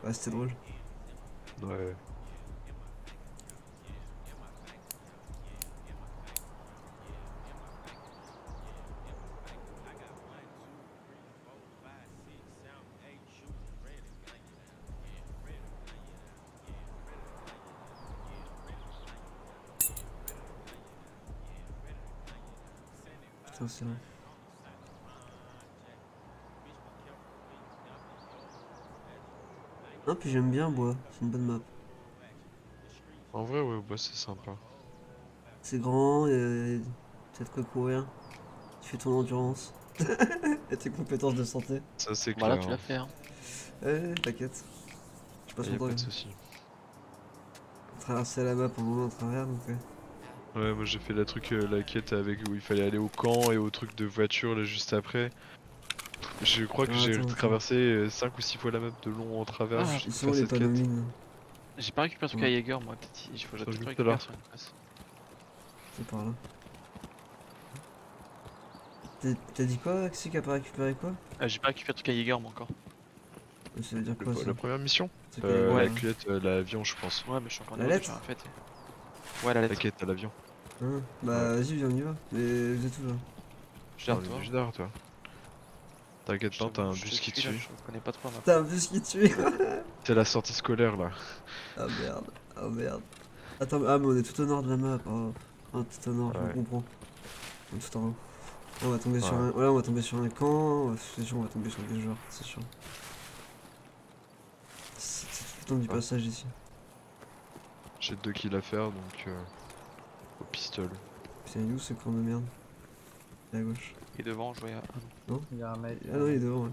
Ouais, c'était drôle. Ouais. Putain, c'est long. Non, puis j'aime bien bois, c'est une bonne map. En vrai, ouais, bah c'est sympa. C'est grand, t'as de quoi courir, tu fais ton endurance. Et tes compétences de santé. Ça, c'est Bah là, clair. tu l'as fait, hein. Ouais, t'inquiète. Je passe Y mon a temps pas à de souci. traverser la map en moment à travers, donc ouais. Ouais, moi j'ai fait la quête avec où il fallait aller au camp et au truc de voiture là juste après. Je crois que Alors j'ai attends. traversé 5 ou 6 fois la map de long en travers Ah, juste Ils pour sont où faire les cette panneaux quête. mine? j'ai pas récupéré le truc Ouais, à Jaeger, moi. Peut-être il faut Ils sont peut-être le juste récupérer là. sur une place. c'est par là. T'as dit quoi, Axi, qui a pas récupéré quoi? Ah, j'ai pas récupéré le truc à Jaeger, moi encore. Ça veut dire quoi ça? La première mission? C'est qu'il y a La Ouais. cueillette, l'avion je pense. Ouais, mais je suis encore la niveau 2, j'ai lettre? rien fait. Ouais, la La lettre. quête à l'avion. Hein. Ouais. Bah vas-y, viens, on y va. Mais vous êtes où là? Je suis Ah, derrière on est toi. juste derrière toi. T'inquiète Je pas, t'as t'avoue, un je te bus qui te suis là, suit. je connais pas trop la map. T'as un bus qui tue. C'est la sortie scolaire là. Ah merde, ah merde. Attends, ah mais on est tout au nord de la map. Oh, ah, tout au nord, je Ouais. comprends. On est tout en haut. On va tomber sur Ouais. un. Voilà, on va tomber sur un camp. C'est sûr, on va tomber sur des joueurs, c'est sûr. C'est tout le temps du Ah. passage ici. J'ai 2 kills à faire donc au pistolet. C'est où ce camp de merde? Il est à gauche. Et devant, je voyais. Ah non. Non? Il y a un mec. Ah non, il est devant, ouais.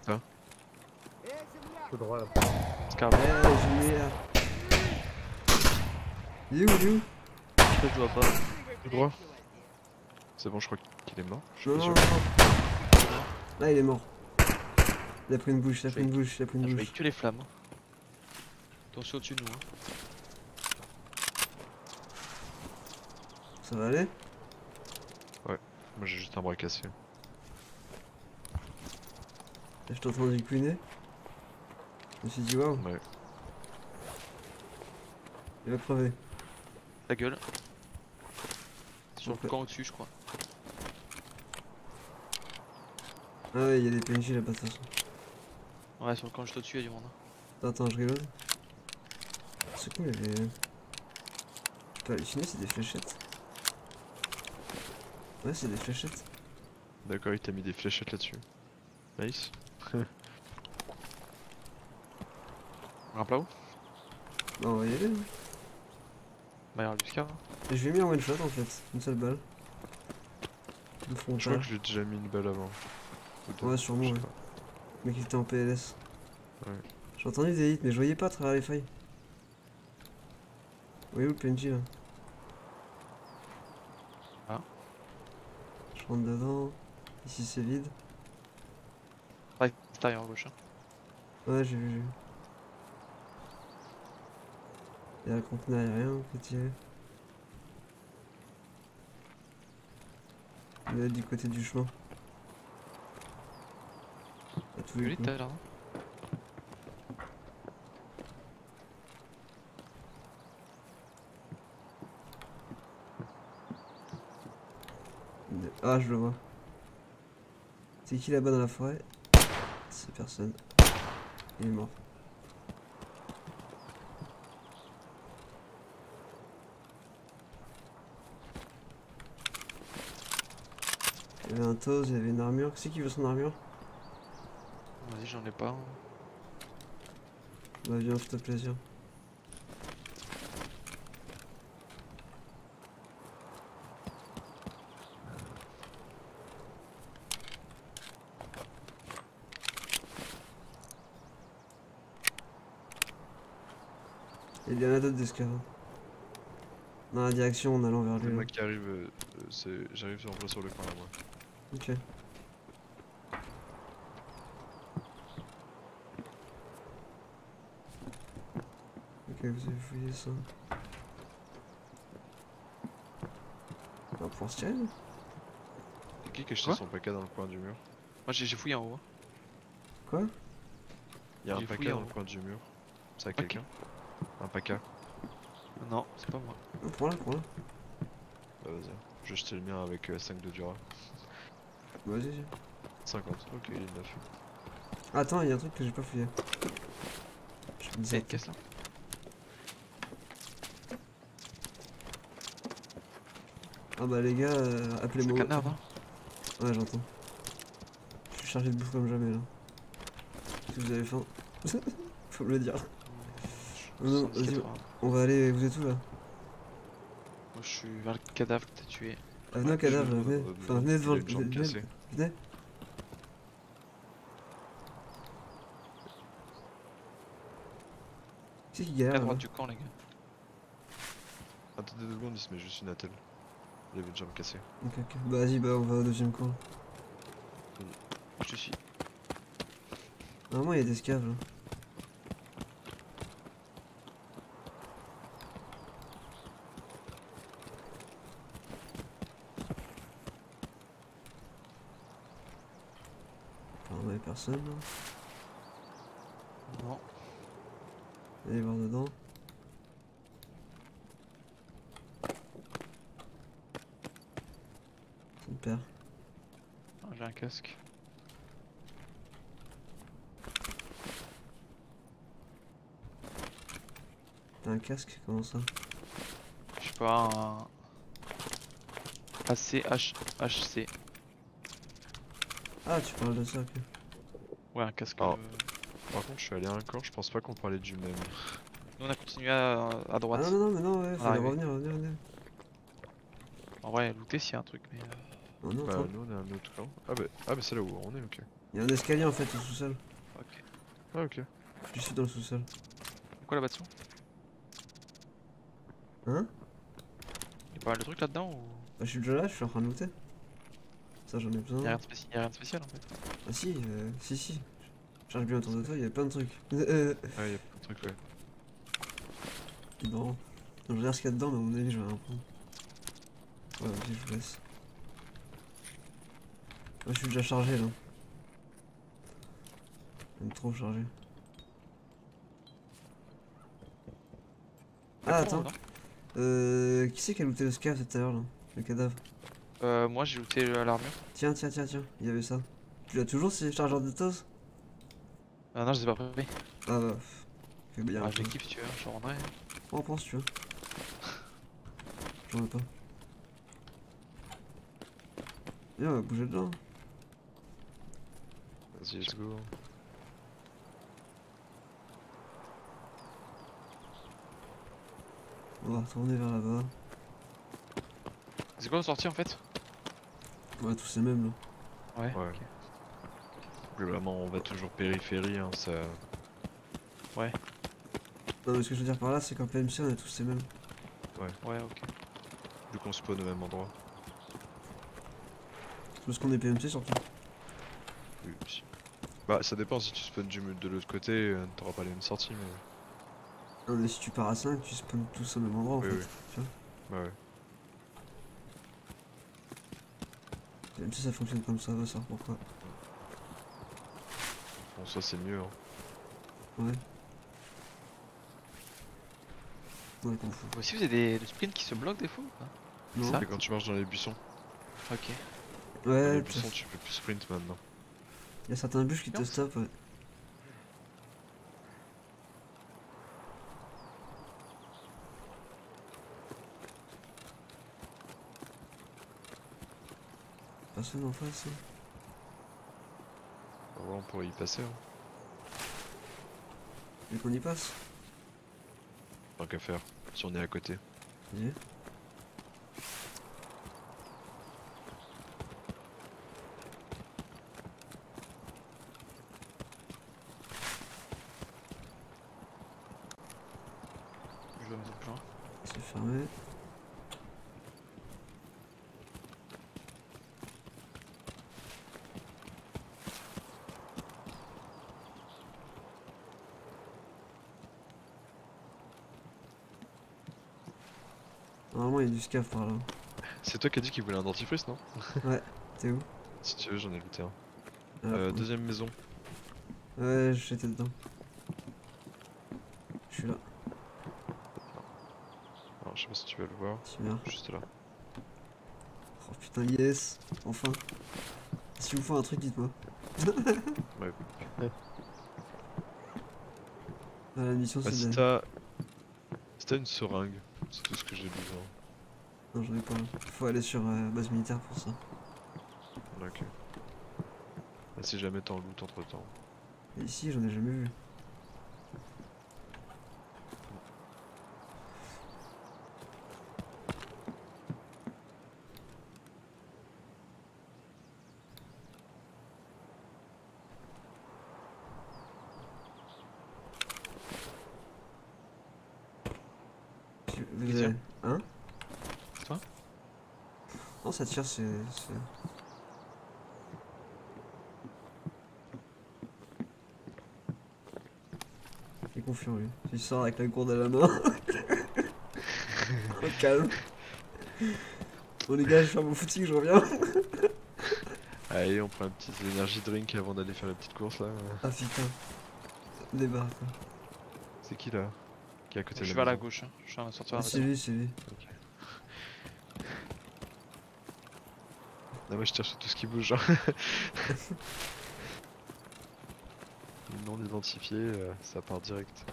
Tout droit là. Scarab. Eh, Julien. Il est où, il est où? Je vois pas. Tout droit. C'est bon, je crois qu'il est mort. Je suis Non, pas non, sûr. non. Là, il est mort. Il a pris une bouche, il a pris une bouche, il a pris Ah, une je voyais bouche. que les flammes. Attention au-dessus de nous. Hein. Ça va aller? Ouais. Moi j'ai juste un bras cassé. Je t'ai entendu couiner. Je me suis dit, waouh, Ouais. il va crever. Ta gueule. Sur Ok. le camp au-dessus, je crois. Ah ouais, il y a des PNJ là-bas de toute façon. Ouais, sur le camp juste au-dessus, il y a du monde. Attends, je reload. C'est cool, il y avait. Je peux halluciner, c'est des fléchettes. Ouais, c'est des fléchettes. D'accord, il t'a mis des fléchettes là-dessus. Nice. Un plat où? Bah, on va y aller. Hein. Bah, il y a du scar. Hein. Et je lui ai mis un one shot en fait, une seule balle. De Je crois frontal. que je lui ai déjà mis une balle avant. Ou deux, Ouais, sûrement, je sais ouais. pas. Le mec il était en PLS. Ouais. J'ai entendu des hits, mais je voyais pas à travers les failles. Vous voyez où le PNJ là? Ah. Je rentre dedans. Ici c'est vide. Ouais, c'est arrière à gauche. Hein. Ouais, j'ai vu, j'ai vu. Il y a le conteneur aérien, on peut tirer. Il doit être du côté du chemin. À tous les Joli coups. tout à l'heure. Hein. Ah, je le vois. C'est qui là-bas dans la forêt? C'est personne. Il est mort. Il y avait un Toz, il y avait une armure. Qui c'est qui veut son armure? Vas-y, j'en ai pas. Hein. Bah viens, fais-toi plaisir. Il y en a d'autres des scars. Dans la direction en allant vers Le lui. Là. mec qui arrive, j'arrive en plein sur le coin là moi. Ok. Ok, vous avez fouillé ça. On va pouvoir se tirer, non? C'est qui a jeté Quoi? son paquet dans le coin du mur? Moi, j'ai fouillé en haut. Hein. Quoi? Il y a un J'ai paquet fouillé dans en le haut. coin du mur. C'est à quelqu'un? Un PACA? Non, c'est pas moi. Prends-la, prends-la. Bah vas-y. Je vais jeter le mien avec 5 de Dura. Vas-y. 50, ok, il est neuf. Attends, il y a un truc que j'ai pas fouillé. Je me C'est disais. une caisse là? Ah bah les gars, Je appelez-moi. canarde hein. Ouais, j'entends. Je suis chargé de bouffe comme jamais là. Si vous avez faim, faut me le dire. Non, vas-y, 70-80. on va aller. Vous êtes où là? Moi je suis vers le cadavre que t'as tué. Ah, venez au cadavre, Je- là, venez. Enfin, venez il devant a le. une jambe cassée. Venez. Qui c'est qui À galère là? droite du camp les gars. Attendez 2 secondes, il se met juste une attelle. Il avait une jambe cassée. Ok, ok. Bah vas-y, bah on va au deuxième camp. Je te suis. Normalement, il y a des scaves là. Apparemment, il y a personne là. Non. Allez voir dedans. Ça me perd. Ah, j'ai un casque. T'as un casque? Comment ça? Je sais pas, un ACHC. Ah, tu parles de ça, ok. Ouais, un casque. Ah. Par contre, je suis allé à un camp, je pense pas qu'on parlait du même. Nous on a continué à Ah droite. non, non, non, mais non, ouais, faut Ah, aller oui. revenir, revenir, revenir. En vrai, looter s'il y a un truc, mais. Oh non, Bah, attends. nous on a un autre camp. Ah bah c'est là où on est, ok. Il y a un escalier en fait au sous-sol. Ok. Ah, ok. Je suis dans le sous-sol. Quoi là-bas dessous? Hein? Y'a pas mal de trucs là-dedans ou. Bah, je suis déjà là, je suis en train de looter. Ça, j'en ai Y'a besoin. rien de spécial en fait. Ah si, si. Charge bien autour de toi, il y a plein de trucs. Ah, y'a pas de truc, ouais. Bon. Donc, je regarde ce qu'il y a dedans, mais à mon avis, je vais rien prendre. Ouais, vas-y, je vous laisse. Moi, je suis déjà chargé là. Même trop chargé. Ah, attends. Non Qui c'est qui a looté le scaf tout à l'heure là? Le cadavre. Moi j'ai looté l'armure. Tiens, il y avait ça. Tu l'as toujours ces chargeurs de tos? Ah non, je les ai pas pris. Ah bah. Fais bien. Ah, je les kiffe si tu veux, je t'en rendrai. Prends si tu veux. J'en ai pas. Viens, on va bouger dedans. Vas-y, let's go. On va retourner vers là-bas. C'est quoi la sortie en fait? Ouais, tous ces mêmes là. Ouais. Ouais. Ok. Globalement, on va toujours périphérie, hein, ça. Ouais. Non, mais ce que je veux dire par là, c'est qu'en PMC, on a tous ces mêmes. Ouais, ok. Vu qu'on spawn au même endroit. Parce qu'on est PMC surtout. Oui, aussi. Bah, ça dépend, si tu spawns de l'autre côté, t'auras pas les mêmes sorties, mais. Non, mais si tu pars à 5, tu spawns tous au même endroit en Oui, fait. oui. Tu vois? Bah, ouais. PMC, ça fonctionne comme ça, va savoir pourquoi. Bon, ça c'est mieux, hein. Ouais. Ouais, t'en fous. Vous aussi vous avez des sprints qui se bloquent des fois ou pas? Non. Ça C'est quand tu marches dans les buissons. Ok. Dans Ouais, les buissons, tu peux plus sprint maintenant. il y a certains bûches qui te Non. stoppent, ouais. Personne en face, hein. En vrai, on pourrait y passer, hein. Et qu'on y passe. Tant qu'à faire, si on est à côté. Vas-y. Je vais mettre le plan. C'est fermé. Normalement, il y a du scaf par là. C'est toi qui as dit qu'il voulait un dentifrice, non? T'es où? Si tu veux, j'en ai looté un. Ah, Deuxième maison. ouais, j'étais dedans. Je suis là. Alors, je sais pas si tu vas le voir. Super. Juste là. Oh putain, yes. Enfin. Si vous faites un truc, dites-moi. Ouais. Ah, la mission, Bah, c'est si de... t'as une seringue, c'est tout ce que j'ai besoin. Non, j'en ai pas. Faut aller sur base militaire pour ça. Ok. Bah, si jamais t'en loot entre temps. Et ici, j'en ai jamais vu. Vous Qui avez... tire Hein? C'est toi? Non, ça tire, c'est... Il est confiant, lui. Il sort avec la gourde à la main. Au calme. Bon les gars, je vais faire mon footing, je reviens. Allez, on prend un petit energy drink avant d'aller faire la petite course là. Ah putain. Débarque quoi. C'est qui là? Qui est à côté Je de suis la vers la maison? gauche, hein. Je suis en train de sortir Ah, la c'est maison. lui, c'est lui. Ok. Non, moi je tire sur tout ce qui bouge. Hein. Non identifié, ça part direct.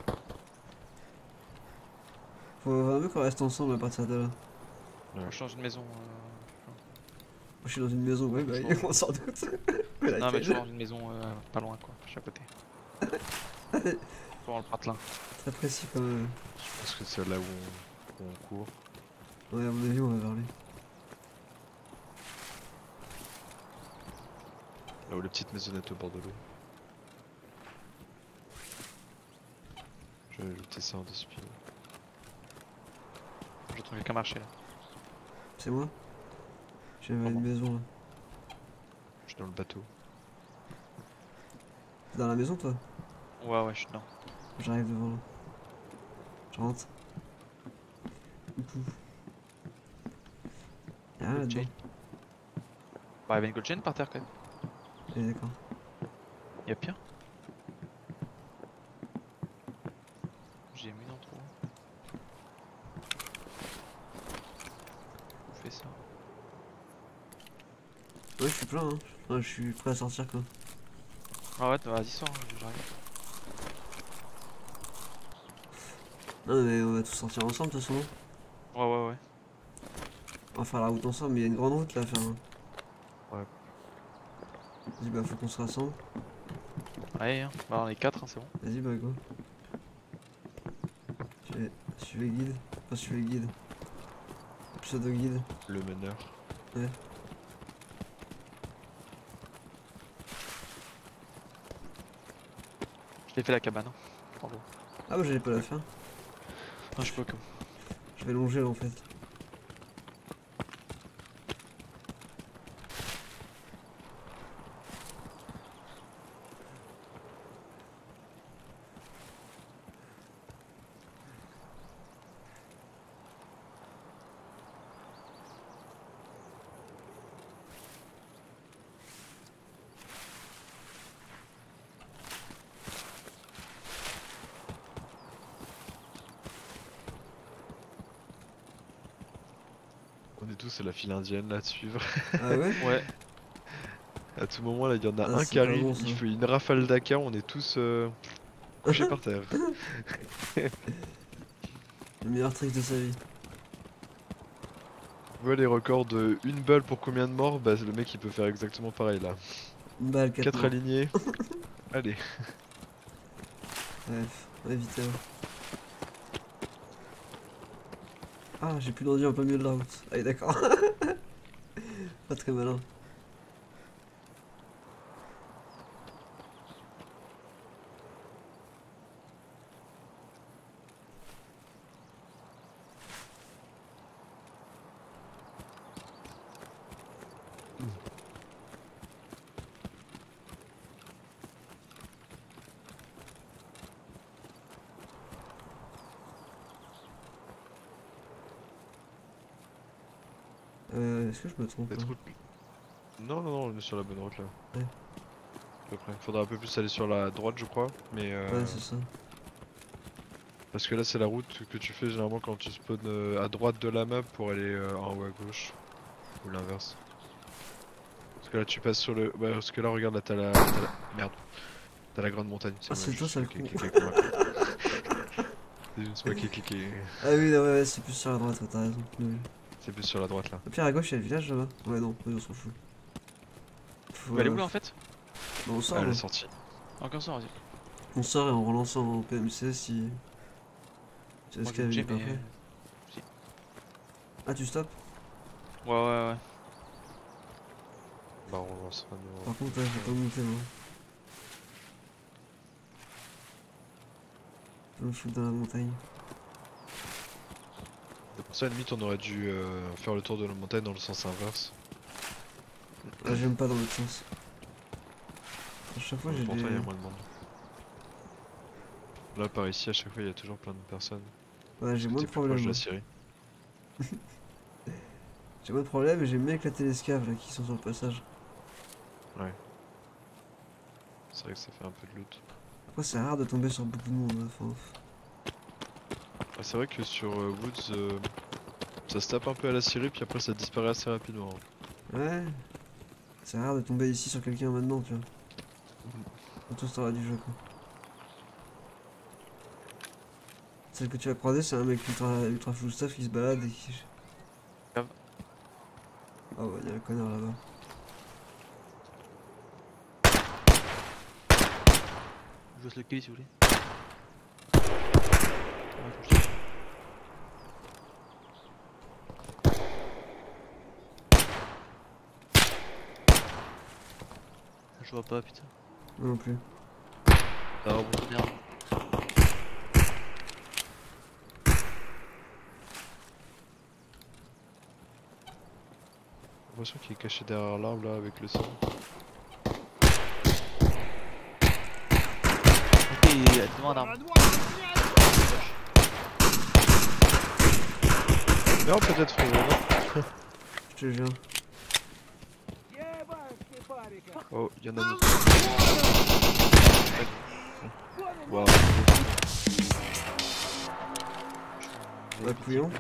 Faut vraiment qu'on reste ensemble à partir de là. Ouais. Je change de maison. Moi je suis dans une maison, ouais, bah on s'en doute. Mais Non, mais laquelle? je suis dans une maison pas loin quoi. Je suis à côté. Dans le patelin. Très précis quand même. Je pense que c'est là où on court. Ouais, à mon avis, on va vers lui. Là où les petites maisonnettes au bord de l'eau. Je vais ajouter ça en display. Je trouve quelqu'un marcher là. C'est moi? J'ai une Comment? maison là. Je suis dans le bateau. T'es dans la maison toi? Ouais, ouais, je suis dedans. J'arrive devant là. Je rentre. Coucou. Y'a rien là-dedans. Gold chain. Bah, il y avait une gold chain par terre quand même. Eh, d'accord. Y'a pire. J'ai mis dans le trou. Je fais ça. Ouais, je suis plein, hein. Ouais, je suis prêt à sortir quoi. Ah ouais, vas-y, sors, hein, j'arrive. Non, mais on va tous sortir ensemble de toute façon. Ouais, ouais, ouais. On va faire la route ensemble, mais il y a une grande route là à faire. Hein. Ouais. Vas-y, bah faut qu'on se rassemble. Allez, hein. Bah, on est 4, hein, c'est bon. Vas-y, bah go. Suivez le guide. Pas suivez le guide. Pseudo guide. Le meneur. Ouais. Je t'ai fait la cabane. Hein. Bravo. Ah bah j'allais pas la faire. Non, je peux que. Je vais longer là en fait. On est tous à la file indienne là à suivre. Ah ouais? Ouais. À tout moment là, il y en a Ah, un c'est qui pas arrive, bon, ça. il fait une rafale d'AK, on est tous couchés par terre. Le meilleur trick de sa vie. Tu vois les records de une balle pour combien de morts? Bah le mec il peut faire exactement pareil là. Une balle, 4 morts. alignés. Allez. Bref, on va éviter là. Ah, j'ai plus d'ordi en plein milieu de la route. Allez, d'accord. Pas très malin. Est-ce que je me trompe Cette là? route. Non, non, non, on est sur la bonne route là. Ouais. À peu près. Faudra un peu plus aller sur la droite, je crois. Mais Ouais, c'est ça. Parce que là c'est la route que tu fais généralement quand tu spawns à droite de la map pour aller en haut à gauche. Ou l'inverse. Parce que là tu passes sur le... Ouais, parce que là regarde là Merde. T'as la grande montagne. Ah, c'est toi, ça le con. C'est juste moi qui ai cliqué. Ah oui, non, ouais, c'est plus sur la droite, ouais, t'as raison. Oui. C'est plus sur la droite là. Au pire, à gauche, il y a le village là-bas. Ouais, non, on s'en fout. Faut, Bah, elle est où là en fait? bah, on sort, Ah, elle là. est sortie. Encore ça, vas-y. On sort et on relance en PMC si. C'est Moi ce je vais qu'elle bouger, est pas mais. prêt. Ah, tu stops? Ouais. Bah on lancera nous. Par contre, ouais, faut pas monter, moi. Je me fous dans la montagne. Pour ça, à la limite, on aurait dû faire le tour de la montagne dans le sens inverse. Ah, j'aime pas dans l'autre sens. À chaque fois, j'ai Pour des. toi, il y a moins de monde. Là, par ici, à chaque fois, il y a toujours plein de personnes. Ouais, j'ai moins de T'es plus proche problèmes. de la moi. Syrie. J'ai moins de problèmes et j'aime bien éclater les scaves là qui sont sur le passage. Ouais. C'est vrai que ça fait un peu de loot. Après, c'est rare de tomber sur beaucoup de monde. Enfin, Ah, c'est vrai que sur Woods, ça se tape un peu à la Syrie, puis après ça disparaît assez rapidement. ouais. C'est rare de tomber ici sur quelqu'un maintenant, tu vois. Surtout ce temps-là du jeu, quoi. Celle que tu vas croiser, c'est un mec ultra full stuff qui se balade et qui. Grave. Ah ouais, y'a un connard là-bas. Je vous laisse le kill si vous voulez. Ouais, faut que je te- Je vois pas, putain. Moi non plus. Ah bon. Merde. J'ai l'impression qu'il est caché derrière l'arbre là avec le sang. Ok, il est devant un arbre. Non, peut-être frérot, non. Je te jure. Oh, il y en a d'autres. Waouh. Bah, couillon.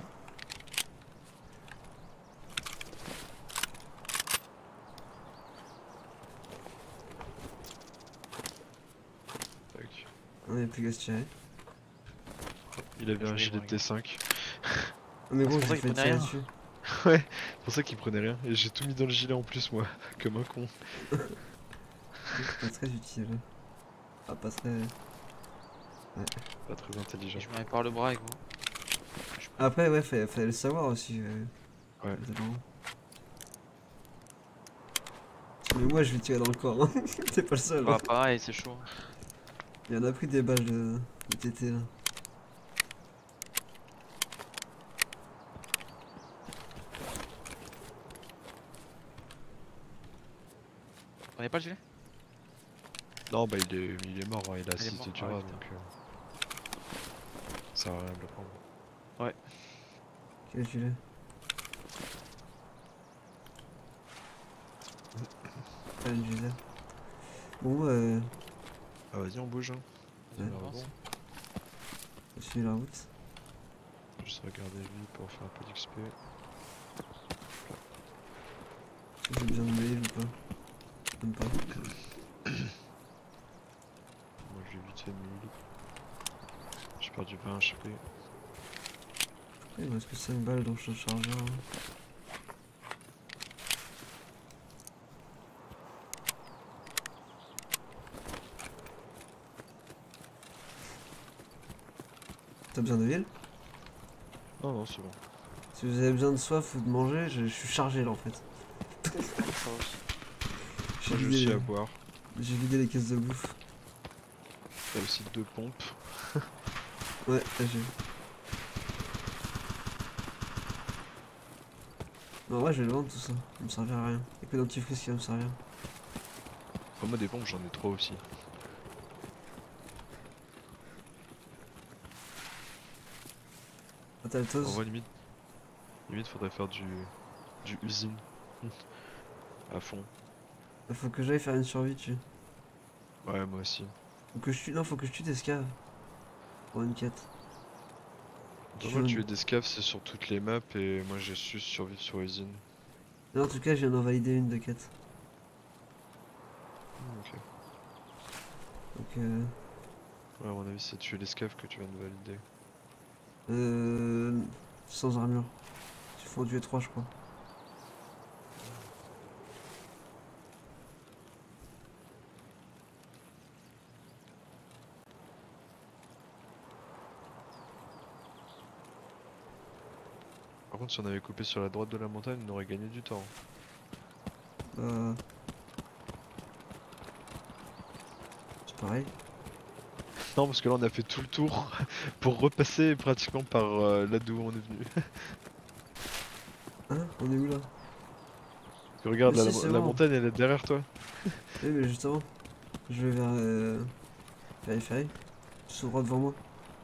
Tac. On avait plus qu'à se tirer. Il avait un Je gilet vais de T5. Ah, mais Ah, bon, c'est pour j'ai ça fait qu'il prenait tirer rien. dessus. Ouais, c'est pour ça qu'il prenait rien. Et j'ai tout mis dans le gilet en plus, moi, comme un con. C'est pas très utile. Ah, pas très. Pas très intelligent. Je me répare le bras, gros. Après, ouais, fallait le savoir aussi. Ouais. Évidemment. Mais moi, je vais tirer dans le corps. Hein. T'es pas le seul. Hein. Bah, pareil, c'est chaud. Il y en a pris des balles de TT là. On est pas le gilet? Non, bah il est mort, hein, il a Il est 6 mort, de ah Dura, ouais, donc ça sert à rien de le prendre. Quel gilet? Pas le gilet. Bon, Ah vas-y, on bouge. Hein. Ouais. Alors, bon, je suis la route. juste regarder lui pour faire un peu d'XP. Est-ce que j'ai besoin de mail ou pas? Même pas. Moi je l'ai vite fait de mille. J'ai perdu 20 HP. Il me reste que 5 balles dans le chargeur. Hein. T'as besoin de ville? Non, non, c'est bon. Si vous avez besoin de soif ou de manger, je suis chargé là en fait. Ça aussi. J'ai Moi j'ai aussi vidé, à boire. j'ai vidé les caisses de bouffe. T'as aussi 2 pompes. Ouais, là, j'ai vu. Mais en vrai, je vais le vendre tout ça. Ça me servira à rien. Y'a que dentifrice qui va me servir. Enfin, moi des pompes j'en ai 3 aussi. Ah, t'as le En toast? vrai limite faudrait faire du usine. À fond. Faut que j'aille faire une survie dessus. Ouais, moi aussi. Faut que je tue. Non, faut que je tue des scaves. Pour une quête. Moi, tuer des scavs, c'est sur toutes les maps et moi j'ai su survivre sur usine. Là, en tout cas, je viens d'en valider une de quête. Ok. Donc, Ouais, à mon avis, c'est tuer les scavs que tu viens de valider. sans armure. Il faut en tuer 3, je crois. Par contre, si on avait coupé sur la droite de la montagne, on aurait gagné du temps. Euh, c'est pareil. Non, parce que là, on a fait tout le tour pour repasser pratiquement par là d'où on est venu. Hein? On est où là? Tu regardes, Mais la, si, c'est la bon. montagne, elle est derrière toi. Oui, mais justement, je vais vers les ferries. Tout droit devant moi.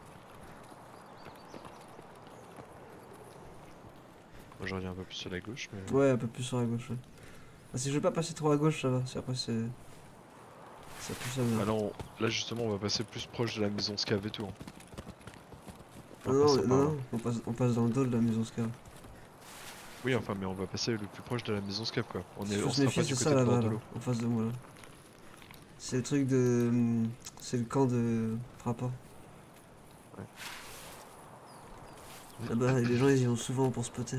Moi, je reviens un peu plus sur la gauche, mais... Ouais, un peu plus sur la gauche. Ouais. Ah, si je veux pas passer trop à gauche, ça va. Si après, c'est. Ça pue sa mère. Ah là, là, justement, on va passer plus proche de la maison Scav et tout. Hein. On Non, va non, passer non, par là. non, on passe dans le dos de la maison Scar. Oui, enfin, mais on va passer le plus proche de la maison Scav, quoi. Ce qu'il On faut se sera méfier, pas du c'est côté ça de là-bas, bord de là, l'eau. en face de moi là. C'est le truc de. C'est le camp de Frappa. Ouais. Là-bas, les gens ils y vont souvent pour spotter.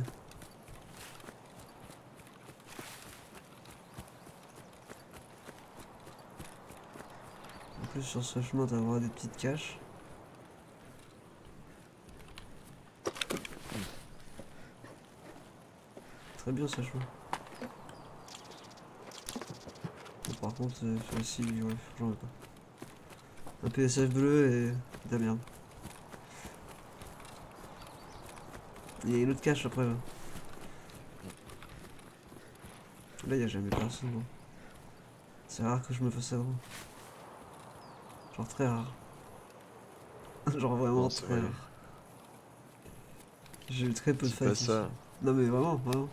En plus, sur ce chemin, t'as droit à des petites caches. Très bien ce chemin. Bon, par contre, celui-ci, ouais, j'en veux pas. Un PSF bleu et de la merde. Il y a une autre cache après là. Là, il y a jamais personne. Bon. C'est rare que je me fasse agro. Genre très rare. Genre vraiment Non, c'est très vrai. rare. J'ai eu très peu de C'est pas fights ici. ça. Non mais vraiment, vraiment.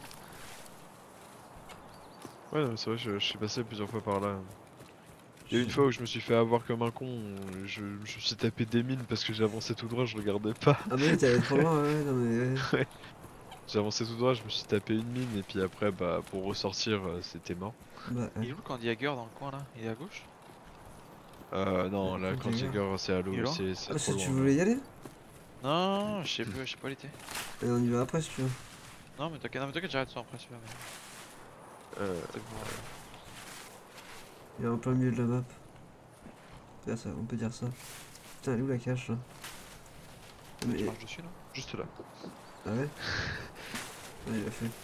Ouais, non, c'est vrai, je suis passé plusieurs fois par là. Il y a une Je- fois où je me suis fait avoir comme un con, je me suis tapé des mines parce que j'avançais tout droit, je regardais pas. Ah bah oui, t'es allé trop loin, ouais, non mais... Ouais. Ouais. J'avançais tout droit, je me suis tapé une mine et puis après, bah, pour ressortir, c'était mort. Bah, Il est où le camp Jagger dans le coin là? Il est à gauche? Non, là, Camp quand Jagger. Jagger, c'est à Il est l'eau, loin? c'est Ah, trop si tu loin. Là. voulais y aller, Non, je sais plus, je sais pas où il était. et on y va après si tu veux. Non, mais t'inquiète, j'arrête ça après, celui-là. Euh, Peut-être voir. Il est en plein milieu de la map. On peut dire ça. Putain, elle est où la cache là? Tu Mais... marches dessus là? juste là. Ah ouais? Ouais, il a fait.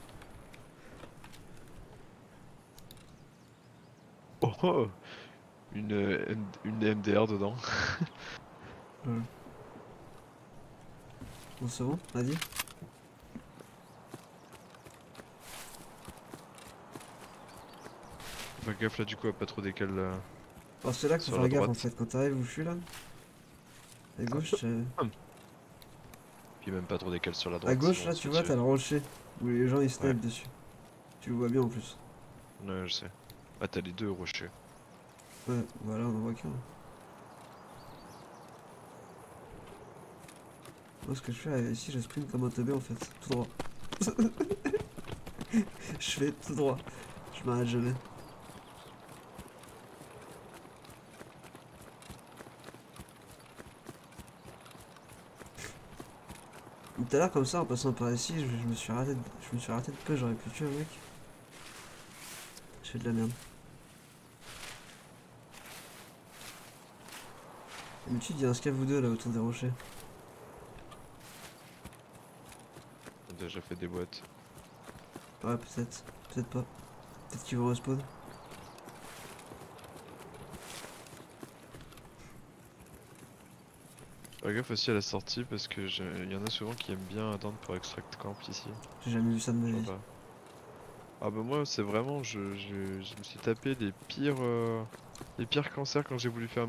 Oh, oh une MDR dedans. Ouais. Bon, c'est bon, on a dit? Fais gaffe là, du coup, à pas trop décaler là. Alors c'est là qu'il faut Sur faire la gaffe en droite. fait, quand t'arrives où je suis là. À gauche, Puis même pas trop décaler sur la droite. à gauche sinon là, on se tu fait vois, tuer. t'as le rocher où les gens ils Ouais. snipent dessus. Tu le vois bien en plus. Ouais, je sais. Ah, t'as les deux rochers. Ouais, voilà, on en voit qu'un. Moi, ce que je fais ici, je sprint comme un teubé en fait, tout droit. Je fais tout droit. Je m'arrête jamais. Tout à l'heure, comme ça, en passant par ici, je me suis arrêté de peu, j'aurais pu tuer un mec. Je fais de la merde. D'habitude, il y a un scav ou deux là autour des rochers. On a déjà fait des boîtes. Ouais, peut-être. Peut-être pas. Peut-être qu'ils vont respawn. Fais gaffe aussi à la sortie parce que y en a souvent qui aiment bien attendre pour extract camp ici. J'ai jamais vu ça de ma Je vie. vois pas. Ah bah moi c'est vraiment je me suis tapé les pires cancers quand j'ai voulu faire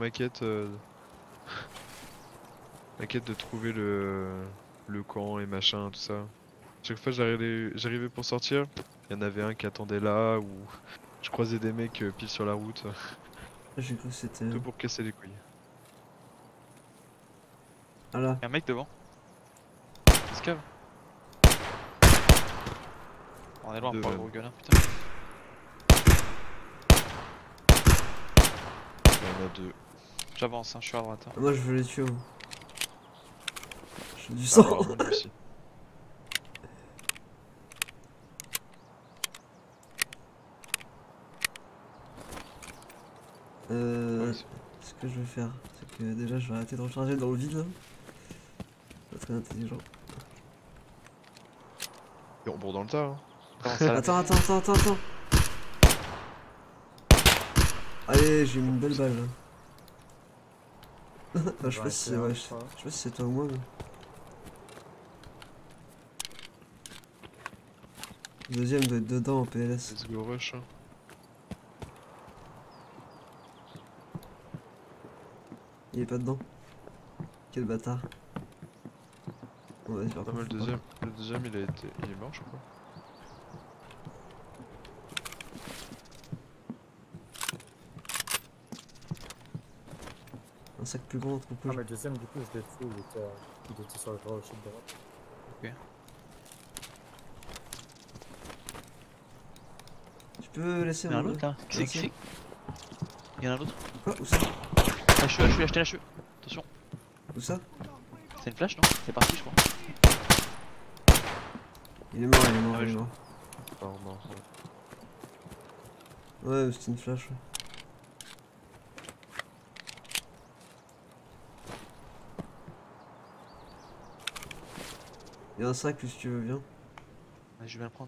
ma quête de trouver le camp et machin tout ça. Chaque fois j'arrivais pour sortir, il y en avait un qui attendait là ou je croisais des mecs pile sur la route, J'ai cru que c'était. tout pour casser les couilles. Ah là. Y'a un mec devant. cave. On est loin Deux pour le même. gros gueulin, putain. Il y en a deux. J'avance, hein, je suis à droite. Hein. Moi je veux les tuer. Moi. Je veux du Ah, sang. apparemment lui aussi. Ouais, Ce que je vais faire, c'est que déjà je vais arrêter de recharger dans le vide là. Pas très intelligent. Et on bourre dans le tas. Hein. Comment ça là? Attends. Allez, j'ai mis une belle balle là. Je sais pas si c'est ouais, je sais pas si c'est toi ou moi. Mais... Le deuxième doit être dedans en PLS. Let's go rush. Hein. Il est pas dedans. Quel bâtard. Bon, vas-y, par Non, mais contre, le deuxième il est mort je crois. un sac plus grand, trop Ah, cool. mais le deuxième, du coup, je l'ai tué, il était sur le rocher de droite. Tu peux laisser Il y en a un mon autre là. Qui c'est qui c'est? Il y en a un autre. Quoi? Où ça? HE, acheté l'HE. Attention. Où ça? C'est une flash non? C'est parti je crois. Il est mort, il est mort, Ah ouais, il est je- mort. Non, non. Ouais, mais c'était une flash. Ouais. Il y a un sac, si tu veux bien. Ouais, je vais bien le prendre.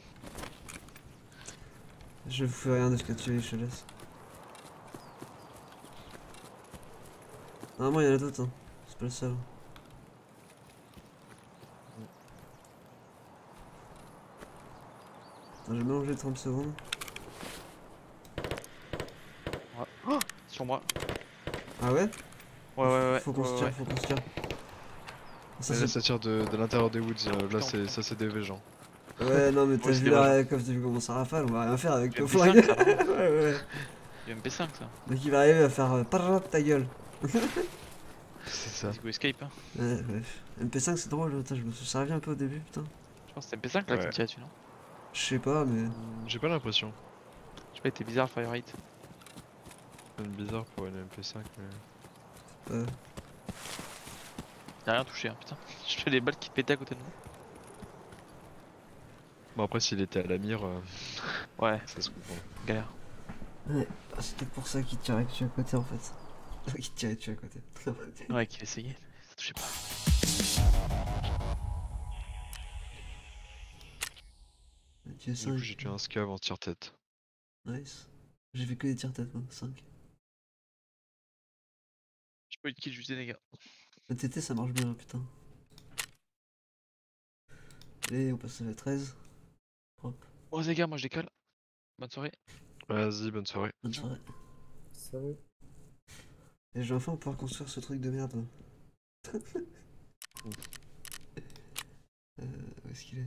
Je fais rien de ce que tu veux, je te laisse. Normalement, il y en a d'autres, hein. C'est pas le seul. Attends, j'ai mélangé 30 secondes. Ouais. Oh, sur moi. Ah ouais? Ouais. Faut qu'on se tire, faut qu'on se tire. Ça, Mais là c'est... ça tire de l'intérieur des woods. Là Putain. ça c'est des gens. Ouais, non, mais t'as Ouais, vu c'était là, comme t'as vu comment ça rafale, on va rien faire avec Du le MP5, flingue. ça, Ouais. Du MP5 ça. Donc il va arriver à faire ta gueule. C'est ça. Let's go escape. Hein. Ouais, bref. MP5 c'est drôle, attends, je me suis servi un peu au début, putain. Je pense que c'était MP5 là qui Ouais. me tirait dessus non? Je sais pas, mais. J'ai pas l'impression. Je sais pas, il était bizarre le fire rate. C'est bizarre pour une MP5 mais... Il a rien touché hein, putain. Je fais des balles qui pétaient à côté de nous. Bon après s'il était à la mire, Ouais, ça se comprend. galère. Ouais, c'est peut-être pour ça qu'il tirait que tu es à côté en fait. Qu'il tirait que tu es à côté. Ouais, qu'il essayait. Ça touchait pas. Tu es Du coup 5. j'ai tué un scav en tire-tête. Nice. J'ai fait que des tire-têtes, moi, 5. J'ai pas eu de kill, juste des dégâts. Le TT ça marche bien, putain. Allez, on passe à la 13. Hop, Bon les gars, moi je décale. Bonne soirée. Vas-y, bonne soirée. bonne soirée. Salut. Et je vais enfin pouvoir construire ce truc de merde. Où est-ce qu'il est?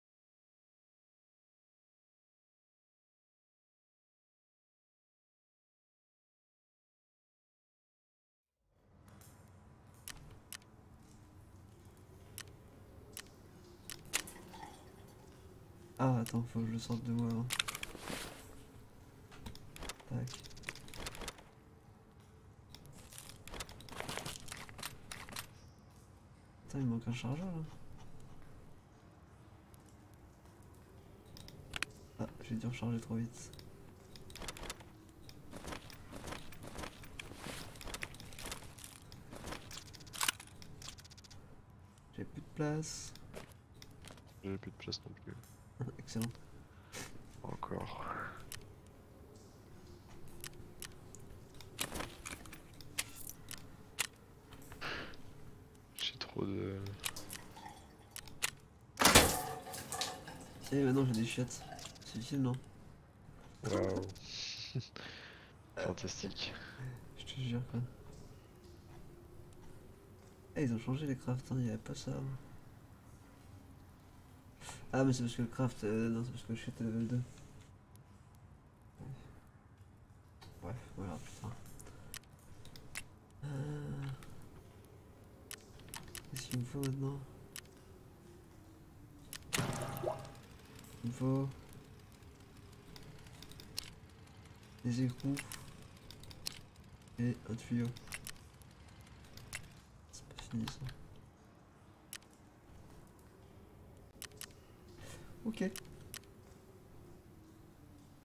Ah, attends, faut que je le sorte de moi avant. Tac. Attends, il me manque un chargeur là. Ah, j'ai dû recharger trop vite. J'ai plus de place. J'ai plus de place non plus. Excellent. Encore. J'ai trop de... Et maintenant j'ai des chiottes. C'est utile, non? Waouh. Fantastique. Je te jure quoi. Eh, ils ont changé les crafts, hein, il y avait pas ça avant. Ah, mais c'est parce que le craft. Non, c'est parce que le shit est level 2. Bref, voilà, putain. Qu'est-ce qu'il me faut maintenant? niveau. Des égouts. Et un tuyau. C'est pas fini ça. Ok.